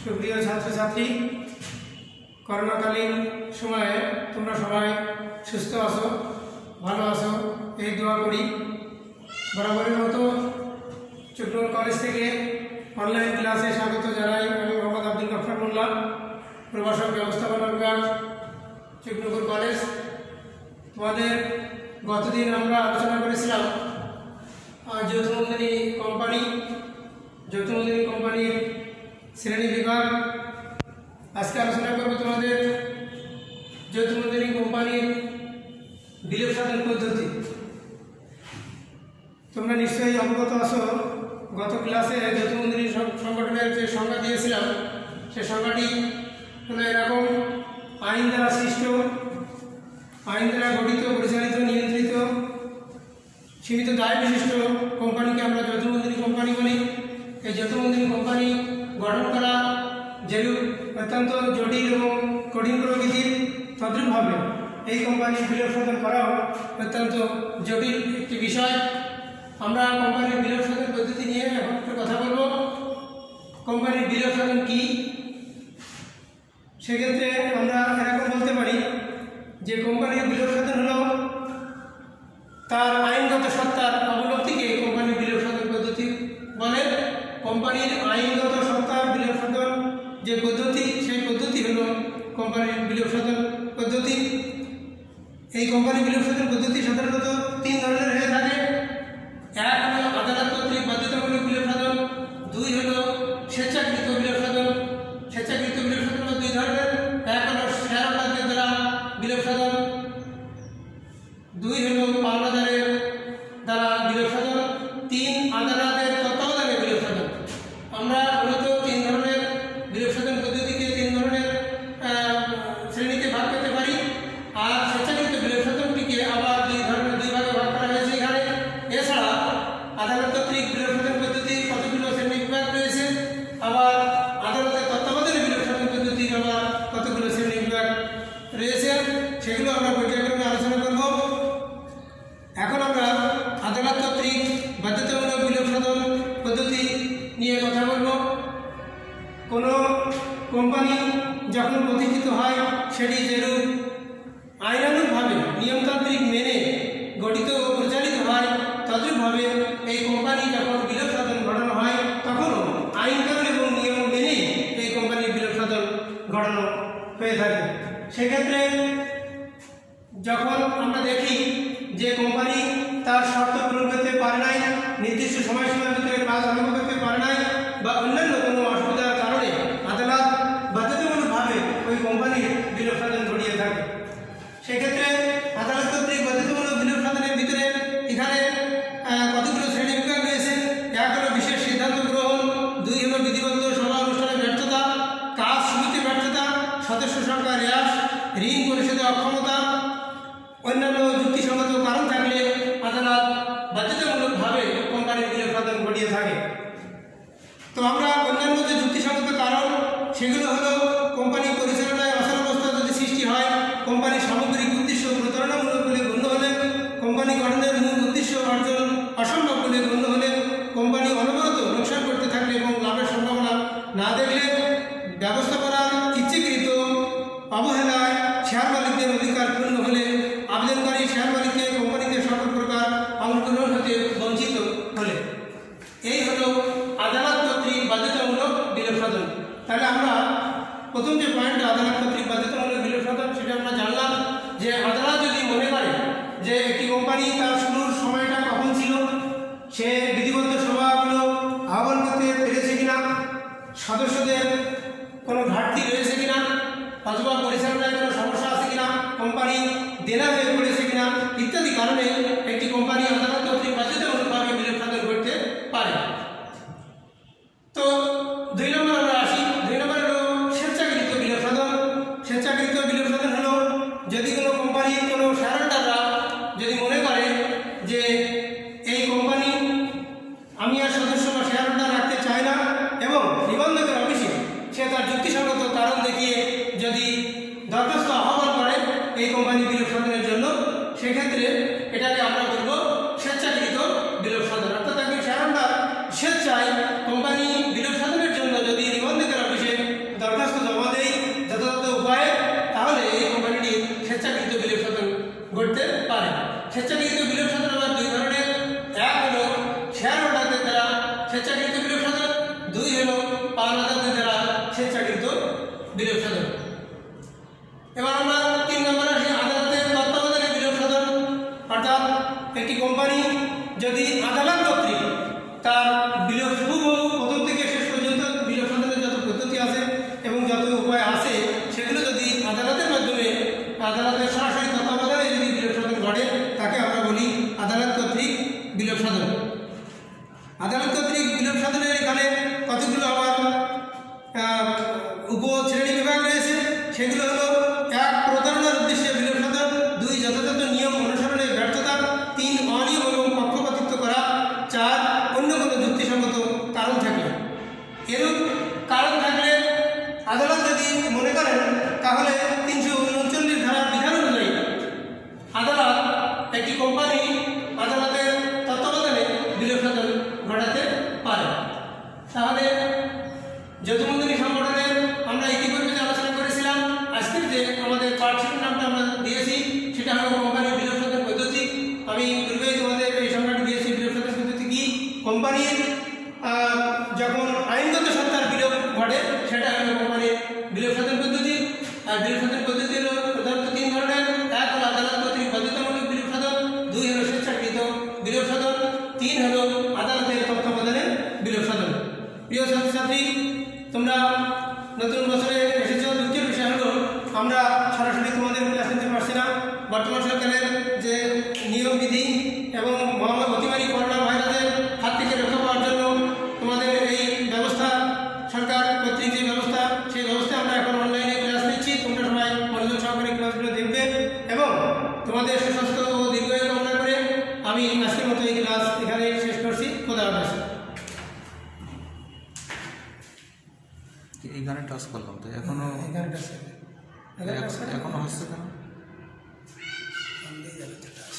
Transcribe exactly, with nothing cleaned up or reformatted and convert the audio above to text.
সুপ্রিয় ছাত্রছাত্রী, করোনাকালীন সময়ে তোমরা সবাই সুস্থ আছো, ভালো আছো এই দোয়া করি। বরাবরের মতো চট্টগ্রাম কলেজ থেকে অনলাইন ক্লাসে স্বাগত জানাই। আমি মোহাম্মদ আব্দুল গফফার মোল্লা, প্রভাষক ব্যবস্থাপনা বিভাগ, চট্টগ্রাম কলেজ। তোমাদের গতদিন আমরা আলোচনা করেছিলাম যৌথমন্দিনী কোম্পানি যৌথমন্দিনী কোম্পানির শ্রেণী বিভাগ। আজকে আলোচনা করবো তোমাদের যৌথমন্দিনী কোম্পানির বিলোপ সাধন পদ্ধতি। তোমরা নিশ্চয়ই অবগত আছো, গত ক্লাসে যৌথমন্দিনী সংগঠনের যে সংজ্ঞা দিয়েছিলাম সে সংজ্ঞাটি হলো এরকম: আইন দ্বারা সৃষ্ট, আইন দ্বারা গঠিত, পরিচালিত, নিয়ন্ত্রিত, সীমিত দায় বিশিষ্ট কোম্পানিকে আমরা যৌথমন্দিনী কোম্পানি বলি। এই যৌথমন্দিনী কোম্পানি গঠন করা যেরূপ অত্যন্ত জটিল এবং কঠিন প্রকৃতির, তদ্রূপভাবে এই কোম্পানির বিলোপ সাধন করাও অত্যন্ত জটিল একটি বিষয়। আমরা কোম্পানির বিলোপ সাধন পদ্ধতি নিয়ে এখন একটু কথা বলবো। কোম্পানির বিলোপ সাধন কী? সেক্ষেত্রে আমরা এরকম বলতে পারি যে কোম্পানির বিলোপ সাধন হলো তার আইনগত সত্তার অবলব্ধিকে কোম্পানির বিলোপ সাধন পদ্ধতি বলে। কোম্পানির আইনগত সত্তার বিলোপ সাধন যে পদ্ধতি, সেই পদ্ধতি হলো কোম্পানির বিলোপ সাধন পদ্ধতি। এই কোম্পানির বিলোপ সাধন পদ্ধতি সাধারণত তিন ধরনের হয়ে থাকে। এক হলো আদালত কর্তৃক বাধ্যতামূলক বিলোপ সাধন, দুই হলো স্বেচ্ছাকৃত বিলোপ সাধন। স্বেচ্ছাকৃত বিলোপ সাধন হলো দুই ধরনের, এক হলো শেয়ার হোল্ডারদের দ্বারা বিলোপ সাধন, দুই হলো পাওনাদারের দ্বারা বিলোপ সাধন, তিন আদালতের তত্ত্বাবধানে বিলোপ সাধন। আমরা মূলত তিন ধরনের বিলোপ সাধন পদ্ধতিকে তিন ধরনের শ্রেণীতে ভাগ করতে পারি। আর স্বেচ্ছাকৃত বিলোপ সাধনটিকে আবার দুই ধরনের দুই ভাগে ভাগ করা হয়েছে এখানে। এছাড়া আদালত কর্তৃক বিলোপ সাধন পদ্ধতির কতগুলো শ্রেণী বিভাগ রয়েছে, আবার আদালতের তত্ত্বাবধানে বিলোপ সাধন পদ্ধতির আবার কতগুলো শ্রেণী বিভাগ রয়েছে, সেগুলো আমরা পর্যায়ক্রমে আলোচনা করব। এখন আমরা আদালত কর্তৃক বাধ্যতামূলক বিলোপ সাধন পদ্ধতি নিয়ে কথা বলব। কোনো কোম্পানি যখন প্রতিষ্ঠিত হয় সেটি যেরূপ আইনানুগভাবে নিয়মতান্ত্রিক মেনে গঠিত ও পরিচালিত হয়, তদ্রূপভাবে এই কোম্পানি যখন বিলোপ সাধন ঘটানো হয় তখনও আইনকানুন এবং নিয়ম মেনে এই কোম্পানির বিলোপ সাধন ঘটানো হয়ে থাকে। সেক্ষেত্রে যখন আমরা দেখি যে কোম্পানি তার শর্ত পূরণ করতে পারে নাই, নির্দিষ্ট সময়সীমার ভিতরে কাজ আরম্ভ করতে পারে নাই, বা অন্যান্য কোনো অসুবিধার কারণে আদালত বাধ্যতামূলকভাবে ওই কোম্পানির বিলোপ সাধন ঘটিয়ে থাকে। সেক্ষেত্রে আদালত কর্তৃক বাধ্যতামূলক বিলোপ সাধনের ভিতরে এখানে কতগুলো শ্রেণী বিভাগ রয়েছে। এক হলো বিশেষ সিদ্ধান্ত গ্রহণ, দুই হলো বিধিবদ্ধ সভা অনুষ্ঠানে ব্যর্থতা, কাজ শুরুতে ব্যর্থতা, সদস্য সংখ্যা হ্রাস, ঋণ পরিশোধে অক্ষমতা, অন্যান্য যুক্তিসঙ্গত কারণ থাকলে আদালত বাধ্যতামূলকভাবে কোম্পানির বিলোপ সাধন ঘটিয়ে থাকে। তো আমরা অন্যান্য যে যুক্তিসঙ্গত কারণ সেগুলো হলো কোম্পানি পরিচালনায় অচলাবস্থা যদি সৃষ্টি হয়, কোম্পানির সামগ্রিক উদ্দেশ্য প্রতারণামূলক বলে গণ্য হলে, কোম্পানি গঠনের মূল উদ্দেশ্য অর্জন অসম্ভব বলে গণ্য হলে, কোম্পানি অনবরত লোকসান করতে থাকলে এবং লাভের সম্ভাবনা না দেখলে, ব্যবস্থাপনার ইচ্ছাকৃত অবহেলায় শেয়ার মালিকদের অধিকার পূর্ণ হলে, আবেদনকারী শেয়ার মালিককে কোম্পানিতে সকল প্রকার অংশগ্রহণ হতে বঞ্চিত হলে। এই হলো আদালত কর্তৃক বাধ্যতামূলক বিলোপ সাধন। তাহলে আমরা প্রথম যে পয়েন্টটা আদালত কর্তৃক বাধ্যতামূলক বিলোপ সাধন, সেটা আমরা জানলাম যে আদালত যদি মনে করে যে একটি কোম্পানি তার শুরুর সময়টা কখন ছিল, সে বিধিবদ্ধ সভাগুলো আহ্বান করতে পেরেছে কিনা, সদস্যদের কোনো ঘাটতি রয়েছে কিনা, অথবা পরিচালনায় কোনো সমস্যা আছে কিনা, কোম্পানি দেনা হয়ে পড়েছে কিনা, ইত্যাদি কারণে একটি কোম্পানি আদালত কর্তৃক বাধ্যতামূলকভাবে বিলোপ সাধন করতে পারে। তো দুই নম্বর আমরা আসি। দুই নম্বর হলো স্বেচ্ছাকৃত বিলোপ সাধন। স্বেচ্ছাকৃত বিলোপ সাধন হলো যদি কোনো কোম্পানির কোনো শেয়ার হোল্ডাররা যদি মনে করে যে এই কোম্পানি আমি আর সদস্য বা শেয়ার হোল্ডার রাখতে চায় না, এবং নিবন্ধকের অফিসে সে তার যুক্তিসঙ্গত কারণ দেখিয়ে যদি দরখাস্ত আহ্বান করে এই কোম্পানি বিলোপ সাধনের জন্য, সেক্ষেত্রে এটাকে আমরা বলবো স্বেচ্ছাকৃত বিলোপ সাধন। অর্থাৎ একজন শেয়ার হোল্ডার স্বেচ্ছায় কোম্পানি বিলোপ সাধনের জন্য যদি নিবন্ধকের অফিসে বিলোপ সাধন। এবার আমরা তিন নম্বরে আসি আদালতের তত্ত্বাবধানে বিলোপ সাধন। অর্থাৎ একটি কোম্পানি যদি আদালত কর্তৃক তার বিলোপ শুরু প্রথম থেকে শেষ পর্যন্ত বিলোপ সাধনের যত পদ্ধতি আছে এবং যত উপায় আছে সেগুলো যদি আদালতের মাধ্যমে আদালতের সরাসরি তত্ত্বাবধানে যদি বিলোপ সাধন ঘটে তাকে আমরা বলি আদালত কর্তৃক বিলোপ সাধন। আদালত কর্তৃক বিলোপ সাধনের এখানে কতগুলো আবার উপশ্রেণী বিভাগ রয়েছে। সেগুলো হলো এক, প্রতারণার উদ্দেশ্যে বিলোপ সাধন; দুই, যথাযথ নিয়ম অনুসরণে ব্যর্থতা; তিন, অনিয়ম এবং পক্ষপাতিত্ব করা; চার, অন্য কোনো যুক্তিসঙ্গত কারণ থাকলে। এরূপ কারণ থাকলে আদালত যদি মনে করেন তাহলে তিনশো উনচল্লিশ ধারার বিধান অনুযায়ী আদালত একটি কোম্পানি আদালতের তত্ত্বাবধানে বিলোপ সাধন ঘটাতে পারে। তাহলে যৌথমূলধনী সংগঠনের আমরা ইতিপূর্বে যে আলোচনা করেছিলাম, আজকের যে আমাদের পার্টশিট নামটা আমরা দিয়েছি সেটা হলো কোম্পানির বিলোপ সাধন পদ্ধতি। আমি পূর্বেই তোমাদের এই সংখ্যাটি দিয়েছি। বিলোপ সাধন পদ্ধতি কি? কোম্পানির যখন আইনগত সত্তার বিলোপ ঘটে সেটা হলো কোম্পানির বিলোপ সাধন পদ্ধতি। আর বিলোপ সাধন পদ্ধতি হলো প্রধানত তিন ধরনের। এক হলো আদালত কর্তৃক বাধ্যতামূলক বিলোপ সাধন, দুই হলো স্বেচ্ছাকৃত বিলোপ সাধন, তিন হলো আদালতের তত্ত্বাবধানে বিলোপ সাধন। প্রিয় ছাত্রছাত্রী, তোমরা নতুন বছরে এসেছো। দুঃখের বিষয় হলো আমরা সরাসরি তোমাদের ক্লাস নিতে পারছি না। বর্তমান সরকারের যে নিয়ম বিধি এবং মহামারী অতিমারী করোনা ভাইরাসের হাত থেকে রক্ষা পাওয়ার জন্য তোমাদের এই ব্যবস্থা, সরকার কর্তৃক যে ব্যবস্থা, সেই ব্যবস্থা আমরা এখন অনলাইনে ক্লাস নিচ্ছি। তোমরা সবাই মনোযোগ সহকারে ক্লাসগুলো দেখবে এবং তোমাদের সুস্বাস্থ্য ও দীর্ঘায়ু কামনা করে আমি আজকের মতো এই ক্লাস এখানে শেষ করছি। খোদা হাফেজ। এই গানে টাচ করলাম তো এখনো এখনো হচ্ছে কেন?